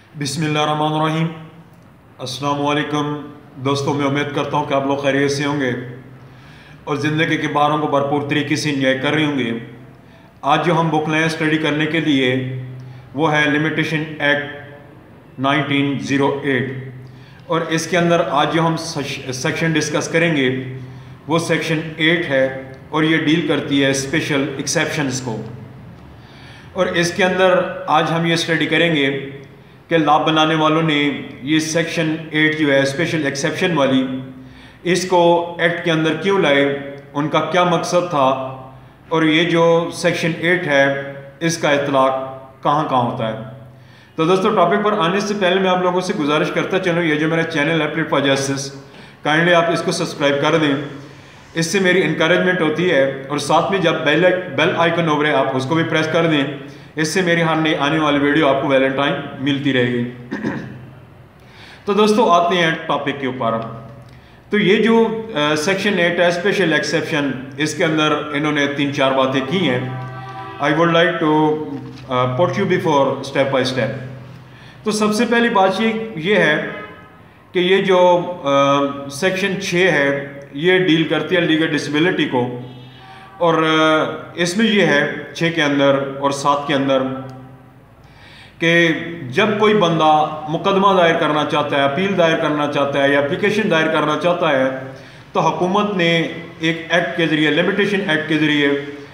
बिस्मिल्लाहिर्रहमानिर्रहीम। अस्सलाम वालेकुम दोस्तों, मैं उम्मीद करता हूँ कि आप लोग खैरियत से होंगे और ज़िंदगी के बारों को भरपूर तरीके से इंजॉय कर रहे होंगे। आज जो हम बुक लाए स्टडी करने के लिए वो है लिमिटेशन एक्ट 1908 और इसके अंदर आज जो हम सेक्शन डिस्कस करेंगे वो सेक्शन 8 है और ये डील करती है स्पेशल एक्सेप्शंस को। और इसके अंदर आज हम ये स्टडी करेंगे कि लॉ बनाने वालों ने ये सेक्शन 8 जो है स्पेशल एक्सेप्शन वाली, इसको एक्ट के अंदर क्यों लाए, उनका क्या मकसद था और ये जो सेक्शन 8 है इसका इतलाक कहाँ कहाँ होता है। तो दोस्तों, टॉपिक पर आने से पहले मैं आप लोगों से गुजारिश करता चलूँ, ये जो मेरा चैनल है प्लेट फॉर जस्टिस, काइंडली आप इसको सब्सक्राइब कर दें, इससे मेरी इंकरेजमेंट होती है। और साथ में जब बेल आइकन ओवर है आप उसको भी प्रेस कर दें, इससे मेरी हर नई आने वाली वीडियो आपको वैलेंटाइन मिलती रहेगी। तो दोस्तों, आते हैं टॉपिक के ऊपर। तो ये जो सेक्शन 8 है स्पेशल एक्सेप्शन, इसके अंदर इन्होंने 3-4 बातें की हैं। I would like to put you before step by step. तो सबसे पहली बात ये है कि ये जो सेक्शन 6 है ये डील करती है लीगल डिसेबिलिटी को। और इसमें ये है 6 के अंदर और 7 के अंदर कि जब कोई बंदा मुकदमा दायर करना चाहता है, अपील दायर करना चाहता है या एप्लीकेशन दायर करना चाहता है, तो हुकूमत ने एक एक्ट के ज़रिए, लिमिटेशन एक्ट के ज़रिए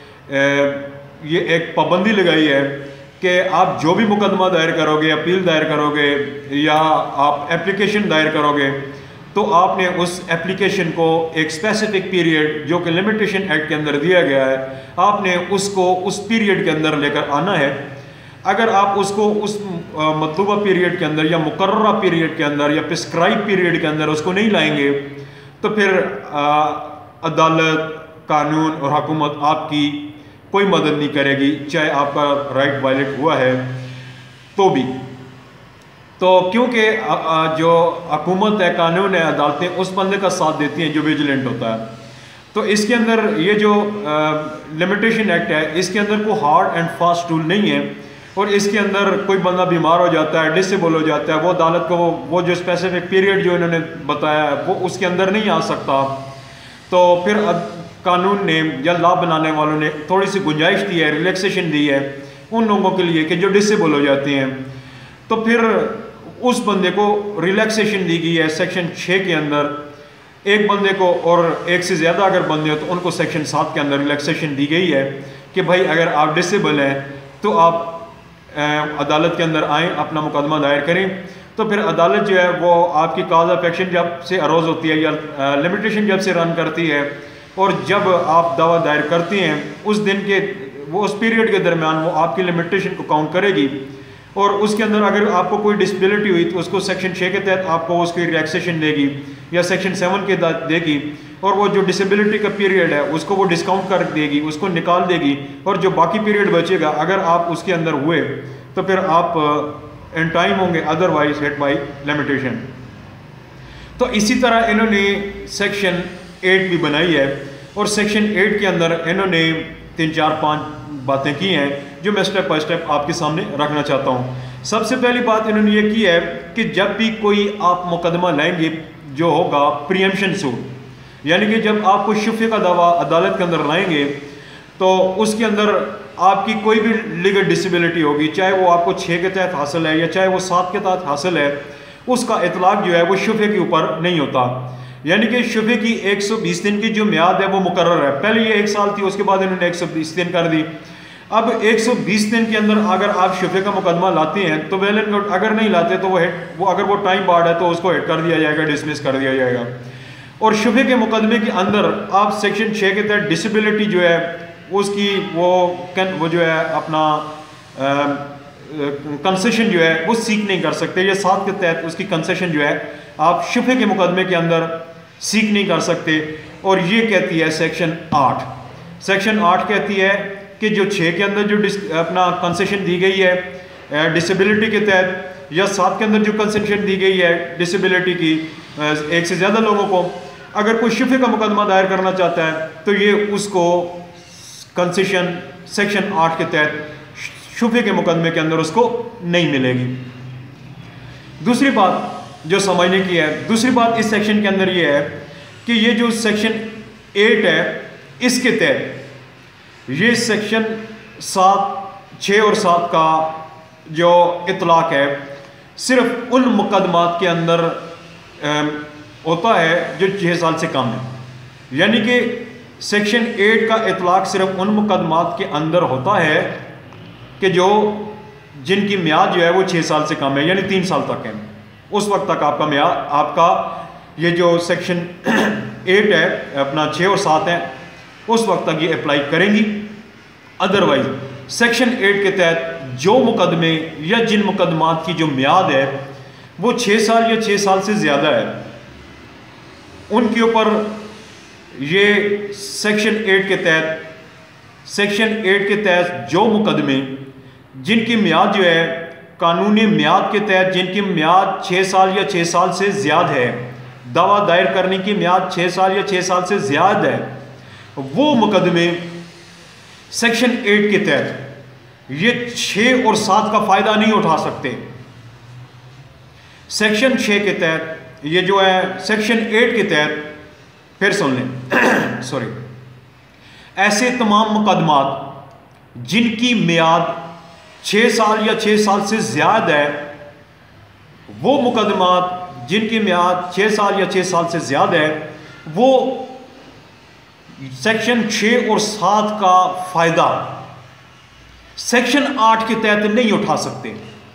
ये एक पाबंदी लगाई है कि आप जो भी मुकदमा दायर करोगे, अपील दायर करोगे या आप एप्लीकेशन दायर करोगे, तो आपने उस एप्लीकेशन को एक स्पेसिफिक पीरियड जो कि लिमिटेशन एक्ट के अंदर दिया गया है, आपने उसको उस पीरियड के अंदर लेकर आना है। अगर आप उसको उस मतलूबा पीरियड के अंदर या मुकर्ररा पीरियड के अंदर या प्रिस्क्राइब पीरियड के अंदर उसको नहीं लाएंगे तो फिर अदालत, कानून और हुकूमत आपकी कोई मदद नहीं करेगी, चाहे आपका राइट वायलेट हुआ है तो भी। तो क्योंकि जो हुकूमत है, कानून है, अदालतें उस बंदे का साथ देती हैं जो विजिलेंट होता है। तो इसके अंदर ये जो लिमिटेशन एक्ट है इसके अंदर कोई हार्ड एंड फास्ट रूल नहीं है। और इसके अंदर कोई बंदा बीमार हो जाता है, डिसेबल हो जाता है, वो अदालत को वो जो स्पेसिफिक पीरियड जो इन्होंने बताया है वो उसके अंदर नहीं आ सकता। तो फिर कानून ने या लॉ बनाने वालों ने थोड़ी सी गुंजाइश दी है, रिलैक्सेशन दी है उन लोगों के लिए कि जो डिसेबल हो जाते हैं। तो फिर उस बंदे को रिलैक्सेशन दी गई है सेक्शन 6 के अंदर। एक बंदे को और एक से ज़्यादा अगर बंदे हो तो उनको सेक्शन 7 के अंदर रिलैक्सेशन दी गई है कि भाई अगर आप डिसेबल हैं तो आप अदालत के अंदर आएँ, अपना मुकदमा दायर करें। तो फिर अदालत जो है वो आपकी काज ऑफ एक्शन जब से अरोज़ होती है या लिमिटेशन जब से रन करती है और जब आप दावा दायर करते हैं उस दिन के वो उस पीरियड के दरमियान वो आपकी लिमिटेशन को काउंट करेगी। और उसके अंदर अगर आपको कोई डिसेबिलिटी हुई तो उसको सेक्शन 6 के तहत आपको उसकी रिलैक्सेशन देगी या सेक्शन 7 के तहत देगी। और वो जो डिसेबिलिटी का पीरियड है उसको वो डिस्काउंट कर देगी, उसको निकाल देगी। और जो बाकी पीरियड बचेगा अगर आप उसके अंदर हुए तो फिर आप इन टाइम होंगे, अदरवाइज हिट बाई लिमिटेशन। तो इसी तरह इन्होंने सेक्शन 8 भी बनाई है और सेक्शन 8 के अंदर इन्होंने 3-4-5 बातें की हैं जो मैं स्टेप बाय स्टेप आपके सामने रखना चाहता हूँ। सबसे पहली बात इन्होंने ये की है कि जब भी कोई आप मुकदमा लाएंगे जो होगा प्रीएम्पशन सूट, यानी कि जब आप कोई शुफे का दावा अदालत के अंदर लाएंगे तो उसके अंदर आपकी कोई भी लीगल डिसेबिलिटी होगी, चाहे वो आपको 6 के तहत हासिल है या चाहे वो 7 के तहत हासिल है, उसका इतलाक जो है वो शुफे के ऊपर नहीं होता। यानी कि शुफे की 120 दिन की जो म्याद है वो मुकर्रर है। पहले ये 1 साल थी, उसके बाद इन्होंने 120 दिन कर दी। अब 120 दिन के अंदर अगर आप शुफे का मुकदमा लाते हैं तो वेल एंड गुड, अगर नहीं लाते तो वो अगर वो टाइम बार्ड है तो उसको हिट कर दिया जाएगा, डिसमिस कर दिया जाएगा। और शुफे के मुकदमे के अंदर आप सेक्शन 6 के तहत डिसेबिलिटी जो है उसकी वो जो है अपना कंसेशन जो है वो सीख नहीं कर सकते, या 7 के तहत उसकी कंसेशन जो है आप शुफे के मुकदमे के अंदर सीख नहीं कर सकते। और ये कहती है सेक्शन 8। सेक्शन 8 कहती है कि जो 6 के अंदर जो अपना कंसेशन दी गई है डिसेबिलिटी के तहत या 7 के अंदर जो कंसेशन दी गई है डिसेबिलिटी की एक से ज़्यादा लोगों को, अगर कोई शुफे का मुकदमा दायर करना चाहता है तो ये उसको कंसेशन सेक्शन 8 के तहत शुफे के मुकदमे के अंदर उसको नहीं मिलेगी। दूसरी बात जो समझने की है, दूसरी बात इस सेक्शन के अंदर ये है कि ये जो सेक्शन 8 है इसके तहत ये सेक्शन 7, 6 और 7 का जो इतलाक है सिर्फ उन मुकदमात के अंदर होता है जो 6 साल से कम है। यानी कि सेक्शन 8 का इतलाक सिर्फ उन मुकदमात के अंदर होता है कि जो जिनकी म्याद जो है वो 6 साल से कम है, यानी 3 साल तक है। उस वक्त तक आपका म्याद, आपका ये जो सेक्शन 8 है अपना 6 और 7 है, उस वक्त तक ये अप्लाई करेंगी। अदरवाइज सेक्शन 8 के तहत जो मुकदमे या जिन मुकदमात की जो म्याद है वो 6 साल या 6 साल से ज़्यादा है, उनके ऊपर ये सेक्शन 8 के तहत जो मुकदमे जिनकी म्याद जो है कानूनी म्याद के तहत जिनकी म्याद 6 साल या 6 साल से ज़्यादा है, दावा दायर करने की म्याद 6 साल या 6 साल से ज़्यादा है, वो मुकदमे सेक्शन 8 के तहत ये 6 और 7 का फ़ायदा नहीं उठा सकते। सेक्शन 6 के तहत ये जो है सेक्शन 8 के तहत, फिर सुन लें सॉरी, ऐसे तमाम मुकदमात जिनकी म्याद 6 साल या 6 साल से ज़्यादा है, वो मुकदमात जिनकी म्याद 6 साल या 6 साल से ज़्यादा है, वो सेक्शन 6 और 7 का फ़ायदा सेक्शन 8 के तहत नहीं उठा सकते।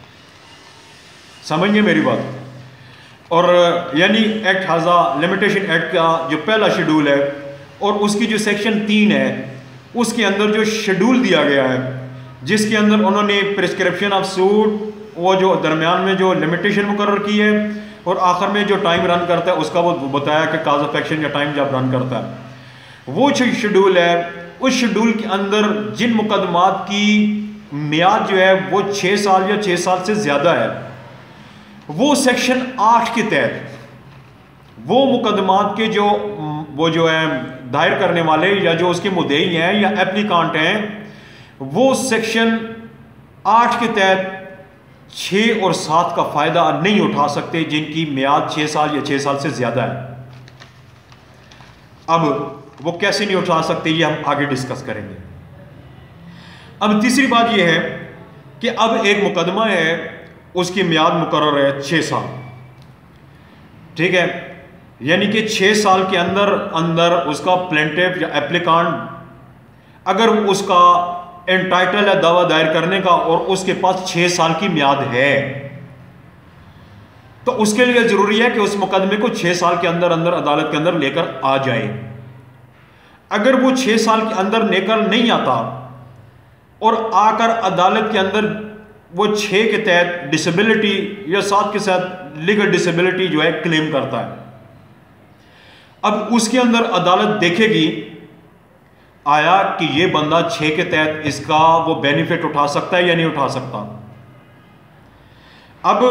समझिए मेरी बात। और यानी एक्ट हाजा लिमिटेशन एक्ट का जो पहला शेड्यूल है और उसकी जो सेक्शन 3 है उसके अंदर जो शेड्यूल दिया गया है जिसके अंदर उन्होंने प्रिस्क्रिप्शन ऑफ सूट, वो जो दरमियान में जो लिमिटेशन मुकर्रर की है और आखिर में जो टाइम रन करता है उसका वो बताया कि काज ऑफ एक्शन या टाइम जब रन करता है, वो जो शेड्यूल है उस शेड्यूल के अंदर जिन मुकदमात की म्याद जो है वो 6 साल या 6 साल से ज़्यादा है, वो सेक्शन 8 के तहत वो मुकदमात के जो वो जो है दायर करने वाले या जो उसके मुद्दई हैं या एप्लीकांट हैं, वो सेक्शन 8 के तहत 6 और 7 का फ़ायदा नहीं उठा सकते जिनकी म्याद 6 साल या 6 साल से ज़्यादा है। अब वो कैसे नहीं उठा सकते ये हम आगे डिस्कस करेंगे। अब तीसरी बात ये है कि अब एक मुकदमा है उसकी म्याद मुकर्रर है 6 साल, ठीक है, यानी कि 6 साल के अंदर उसका प्लेंटिफ या एप्लीकांट अगर उसका एंटाइटल है दावा दायर करने का और उसके पास 6 साल की म्याद है तो उसके लिए जरूरी है कि उस मुकदमे को 6 साल के अंदर अदालत के अंदर लेकर आ जाए। अगर वो 6 साल के अंदर लेकर नहीं आता और आकर अदालत के अंदर वो 6 के तहत डिसेबिलिटी या 7 के साथ लीगल डिसेबिलिटी जो है क्लेम करता है, अब उसके अंदर अदालत देखेगी आया कि ये बंदा 6 के तहत इसका वो बेनिफिट उठा सकता है या नहीं उठा सकता। अब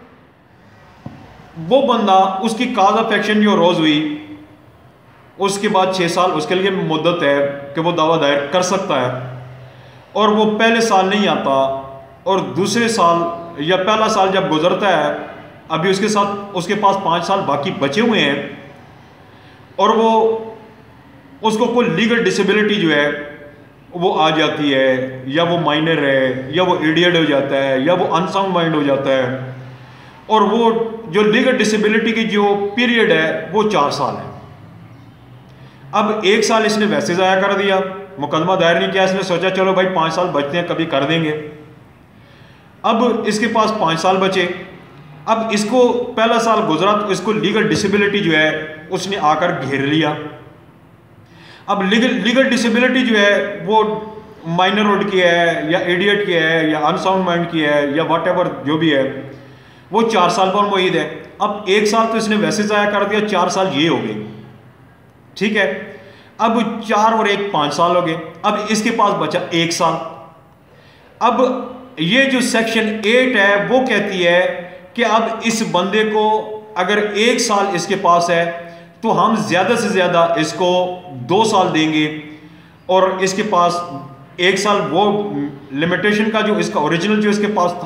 वो बंदा उसकी काज ऑफ एक्शन जो रोज हुई उसके बाद 6 साल उसके लिए मुद्दत है कि वो दावा दायर कर सकता है, और वो पहले साल नहीं आता और दूसरे साल या पहला साल जब गुजरता है अभी उसके साथ उसके पास 5 साल बाकी बचे हुए हैं और वो उसको कोई लीगल डिसेबिलिटी जो है वो आ जाती है या वो माइनर है या वो इडियट हो जाता है या वो अनसाउंड माइंड हो जाता है, और वो जो लीगल डिसेबिलिटी की जो पीरियड है वो 4 साल है। अब 1 साल इसने वैसे ज़ाया कर दिया, मुकदमा दायर नहीं किया, इसने सोचा चलो भाई 5 साल बचते हैं कभी कर देंगे। अब इसके पास 5 साल बचे, अब इसको पहला साल गुजरा तो इसको लीगल डिसेबिलिटी जो है उसने आकर घेर लिया। अब लीगल डिसेबिलिटी जो है वो माइनरहुड की है या इडियट की है या अनसाउंड माइंड की है या व्हाटएवर जो भी है, वो 4 साल पर मुईद है। अब 1 साल तो इसने वैसे ज़ाया कर दिया, 4 साल ये हो गए, ठीक है। अब 4 और 1 5 साल हो गए, अब इसके पास बचा 1 साल। अब ये जो सेक्शन 8 है वो कहती है कि अब इस बंदे को अगर 1 साल इसके पास है तो हम ज़्यादा से ज़्यादा इसको 2 साल देंगे, और इसके पास 1 साल वो लिमिटेशन का जो इसका ओरिजिनल जो इसके पास था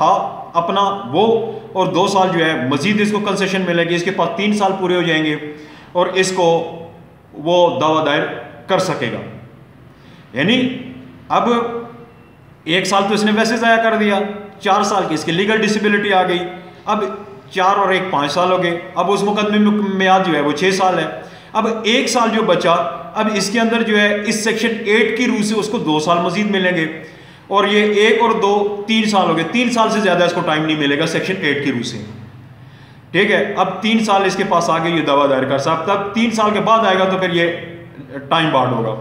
अपना वो, और 2 साल जो है मजीद इसको कंसेशन मिलेगी, इसके पास 3 साल पूरे हो जाएंगे और इसको वो दावा दायर कर सकेगा। यानी अब 1 साल तो इसने वैसे ज़ाया कर दिया, 4 साल की इसकी लीगल डिसेबिलिटी आ गई, अब 4 और 1 5 साल हो गए, अब उस मुकदमे में म्याद जो है वो 6 साल है। अब 1 साल जो बचा, अब इसके अंदर जो है इस सेक्शन 8 की रूह से उसको 2 साल मजीद मिलेंगे, और ये 1 और 2 3 साल हो गए, 3 साल से ज़्यादा इसको टाइम नहीं मिलेगा सेक्शन 8 की रूह से। ठीक है, अब 3 साल इसके पास आगे ये दावा दायर कर सकता, तब 3 साल के बाद आएगा तो फिर ये टाइम बार्ड होगा।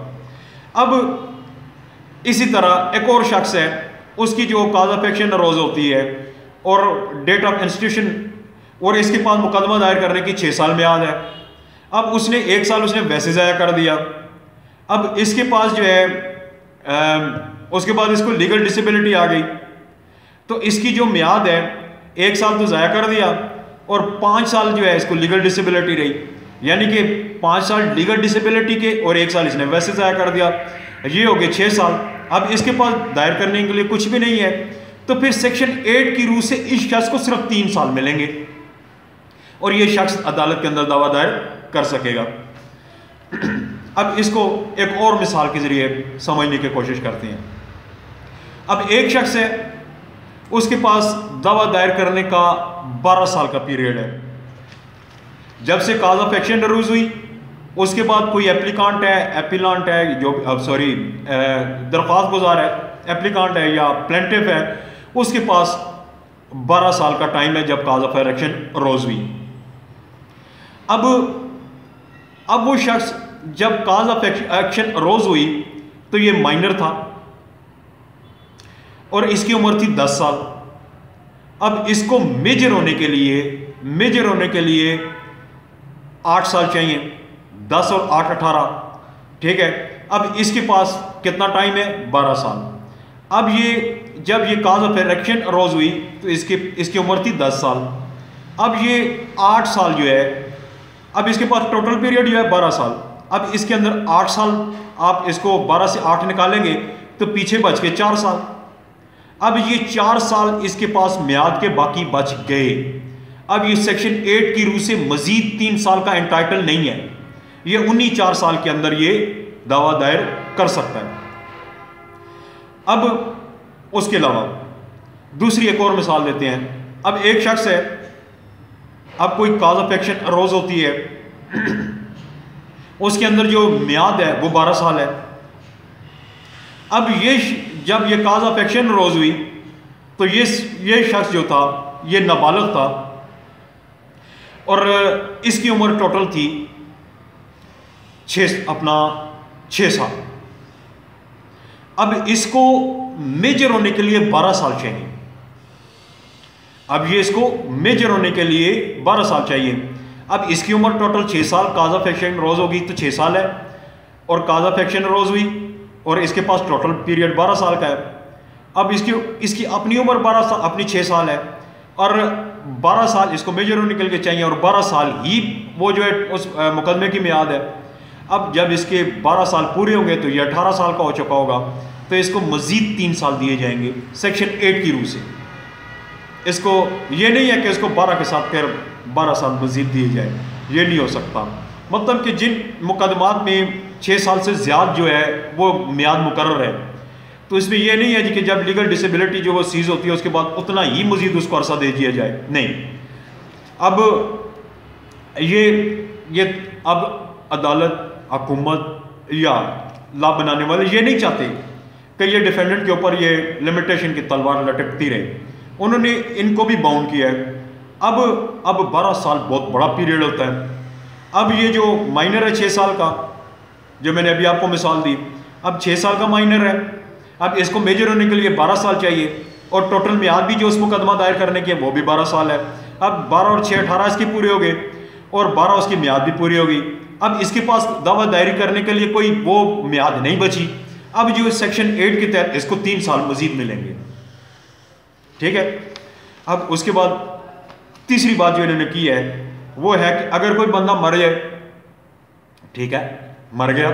अब इसी तरह एक और शख्स है, उसकी जो काज ऑफ एक्शन रोज होती है और डेट ऑफ इंस्टीट्यूशन, और इसके पास मुकदमा दायर करने की 6 साल म्याद है। अब उसने 1 साल उसने वैसे ज़ाया कर दिया, अब इसके पास जो है उसके बाद इसको लीगल डिसेबिलिटी आ गई, तो इसकी जो म्याद है 1 साल तो ज़ाया कर दिया और 5 साल जो है इसको लीगल डिसेबिलिटी रही, यानी कि 5 साल लीगल डिसेबिलिटी के और 1 साल इसने वैसे ज़ाया कर दिया, ये हो गए 6 साल। अब इसके पास दायर करने के लिए कुछ भी नहीं है, तो फिर सेक्शन 8 की रूह से इस शख्स को सिर्फ 3 साल मिलेंगे और ये शख्स अदालत के अंदर दावा दायर कर सकेगा। अब इसको एक और मिसाल के जरिए समझने की कोशिश करते हैं। अब एक शख्स है, उसके पास दावा दायर करने का 12 साल का पीरियड है, जब से काज ऑफ एक्शन रोज हुई उसके बाद कोई एप्लीकांट है, एपिलांट है, जो दरख्वास्त गुजार है, एप्लीकांट है या प्लेंटिफ है, उसके पास 12 साल का टाइम है जब काज ऑफ एक्शन रोज हुई। अब वो शख्स जब काज ऑफ एक्शन रोज हुई तो ये माइनर था और इसकी उम्र थी 10 साल। अब इसको मेजर होने के लिए 8 साल चाहिए, 10 और 8 18, ठीक है। अब इसके पास कितना टाइम है? 12 साल। अब ये जब ये काज ऑफ एक्शन रोज हुई तो इसकी उम्र थी 10 साल। अब ये 8 साल जो है, अब इसके पास टोटल पीरियड जो है 12 साल। अब इसके अंदर 8 साल, आप इसको 12 से 8 निकालेंगे तो पीछे बच के 4 साल। अब ये 4 साल इसके पास म्याद के बाकी बच गए। अब ये सेक्शन 8 की रूह से मजीद 3 साल का एंटाइटल नहीं है, ये उन्हीं 4 साल के अंदर ये दावा दायर कर सकता है। अब उसके अलावा दूसरी एक और मिसाल देते हैं। अब एक शख्स है, अब कोई काज ऑफ एक्शन अरोज होती है, उसके अंदर जो म्याद है वो 12 साल है। अब ये जब ये काज ऑफ एक्शन रोज हुई तो ये शख्स जो था ये नाबालिग था और इसकी उम्र टोटल थी 6 साल। अब इसको मेजर होने के लिए 12 साल चाहिए। अब ये इसको मेजर होने के लिए 12 साल चाहिए। अब इसकी उम्र टोटल 6 साल, काज ऑफ एक्शन रोज होगी तो 6 साल है और काज ऑफ एक्शन रोज हुई और इसके पास टोटल पीरियड 12 साल का है। अब इसकी अपनी उम्र 12 साल, अपनी 6 साल है और 12 साल इसको मेजर होने के लिए चाहिए और 12 साल ही वो जो है उस मुकदमे की मियाद है। अब जब इसके 12 साल पूरे होंगे तो ये 18 साल का हो चुका होगा, तो इसको मजीद 3 साल दिए जाएंगे सेक्शन 8 की रूह से। इसको ये नहीं है कि इसको 12 के साथ फिर 12 साल मजीद दिए जाए, ये नहीं हो सकता। मतलब कि जिन मुकदमात में 6 साल से ज़्यादा जो है वो मियाद मुकर्रर है, तो इसमें यह नहीं है जी कि जब लीगल डिसेबिलिटी जो वो सीज होती है उसके बाद उतना ही मजीद उसको अरसा दे दिया जाए, नहीं। अब ये अब अदालत, हुकूमत या लॉ बनाने वाले ये नहीं चाहते कि ये डिफेंडेंट के ऊपर ये लिमिटेशन की तलवार लटकती रहे, उन्होंने इनको भी बाउंड किया है। अब 12 साल बहुत बड़ा पीरियड होता है। अब ये जो माइनर है 6 साल का, जो मैंने अभी आपको मिसाल दी, अब 6 साल का माइनर है, अब इसको मेजर होने के लिए 12 साल चाहिए और टोटल मियाद भी जो उस मुकदमा दायर करने की है वो भी 12 साल है। अब 12 और 6 18 इसके पूरे हो गए और 12 उसकी मियाद भी पूरी हो गई। अब इसके पास दावा दायरी करने के लिए कोई वो मियाद नहीं बची। अब जो सेक्शन 8 के तहत इसको 3 साल मजीद मिलेंगे, ठीक है। अब उसके बाद तीसरी बात जो इन्होंने की है वो है कि अगर कोई बंदा मर जाए, ठीक है, मर गया,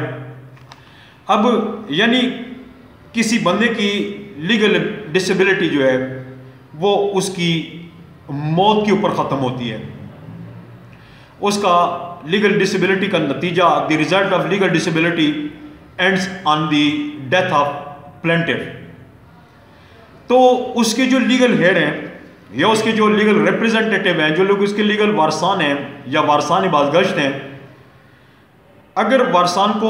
अब यानी किसी बंदे की लीगल डिसेबिलिटी जो है वो उसकी मौत के ऊपर ख़त्म होती है। उसका लीगल डिसेबिलिटी का नतीजा, the result of legal disability ends on the death of plaintiff. तो उसके जो लीगल हेड हैं या उसके जो लीगल रिप्रेजेंटेटिव हैं, जो लोग उसके लीगल वारसान हैं या वारसान बाज़गश्त हैं, अगर वारसान को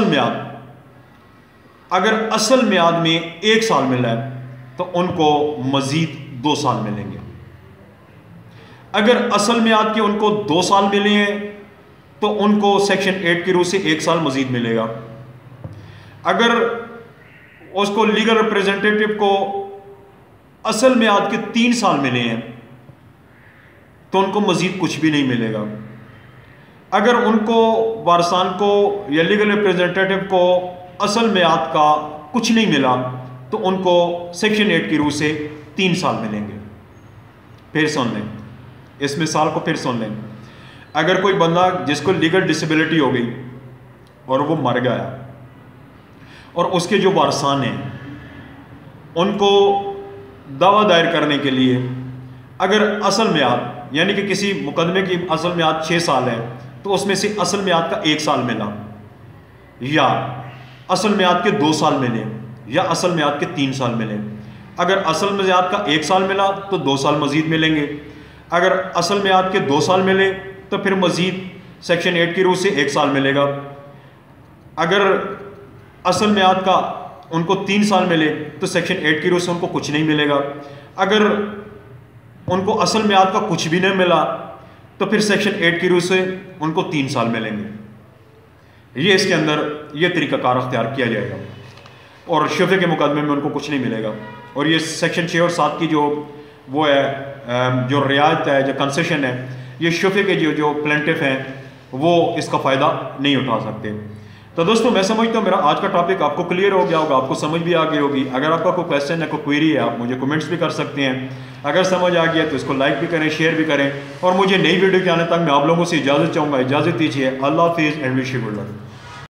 अगर असल म्याद में 1 साल मिला है तो उनको मज़ीद 2 साल मिलेंगे। अगर असल म्याद के उनको 2 साल मिले हैं तो उनको सेक्शन 8 की रूह से 1 साल मज़ीद मिलेगा। अगर उसको लीगल रिप्रेजेंटेटिव को असल म्याद के 3 साल मिले हैं तो उनको मज़ीद कुछ भी नहीं मिलेगा। अगर उनको वारसान को या लीगल रिप्रेजेंटेटिव को असल म्याद का कुछ नहीं मिला तो उनको सेक्शन 8 की रूह से 3 साल मिलेंगे। फिर सुन लें, इस मिसाल को फिर सुन लें। अगर कोई बंदा जिसको लीगल डिसेबिलिटी हो गई और वो मर गया और उसके जो वारसान हैं उनको दावा दायर करने के लिए अगर असल म्याद यानी कि किसी मुकदमे की असल म्याद 6 साल है तो उसमें से असल म्याद का 1 साल मिला, या असल म्याद के 2 साल मिले, या असल म्याद के 3 साल मिले। अगर असल म्याद का 1 साल मिला तो 2 साल मज़ीद मिलेंगे। अगर असल म्याद के 2 साल मिले तो फिर मज़ीद सेक्शन 8 की रूह से 1 साल मिलेगा। अगर असल म्याद का उनको 3 साल मिले तो सेक्शन 8 की रूह से उनको कुछ नहीं मिलेगा। अगर उनको असल म्याद का कुछ भी नहीं मिला तो फिर सेक्शन 8 की रूह से उनको 3 साल मिलेंगे। ये इसके अंदर ये तरीक़ाकार अख्तियार किया जाएगा और शुफे के मुकदमे में उनको कुछ नहीं मिलेगा। और ये सेक्शन 6 और 7 की जो वो है जो रियायत है, जो कंसेशन है, ये शुफे के जो प्लेंटिफ हैं वो इसका फ़ायदा नहीं उठा सकते। तो दोस्तों मैं समझता हूँ मेरा आज का टॉपिक आपको क्लियर हो गया होगा, आपको समझ भी आ गई होगी। अगर आपका कोई क्वेश्चन है, कोई क्वेरी है, आप मुझे कमेंट्स भी कर सकते हैं। अगर समझ आ गया तो इसको लाइक भी करें, शेयर भी करें। और मुझे नई वीडियो के आने तक मैं आप लोगों से इजाज़त चाहूँगा। इजाज़त दीजिए। अल्लाह हाफिज़ and wish you good luck.